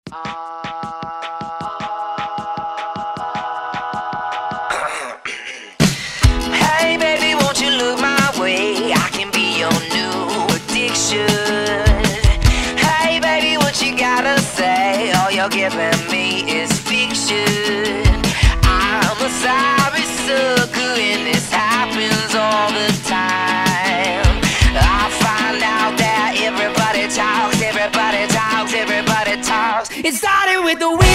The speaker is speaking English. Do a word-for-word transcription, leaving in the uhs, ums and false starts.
Hey baby, won't you look my way? I can be your new addiction. Hey baby, what you gotta say? All you're giving me is fiction. I'm a sorry sucker and this happens all the time. I find out that everybody talks, everybody talks, everybody talks. It started with the wind.